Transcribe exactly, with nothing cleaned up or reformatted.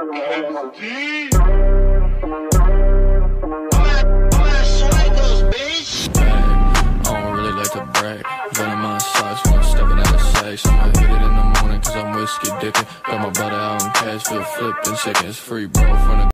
Whiskey dipping, got my brother out in cash, flip flipping, chickens free, bro, from the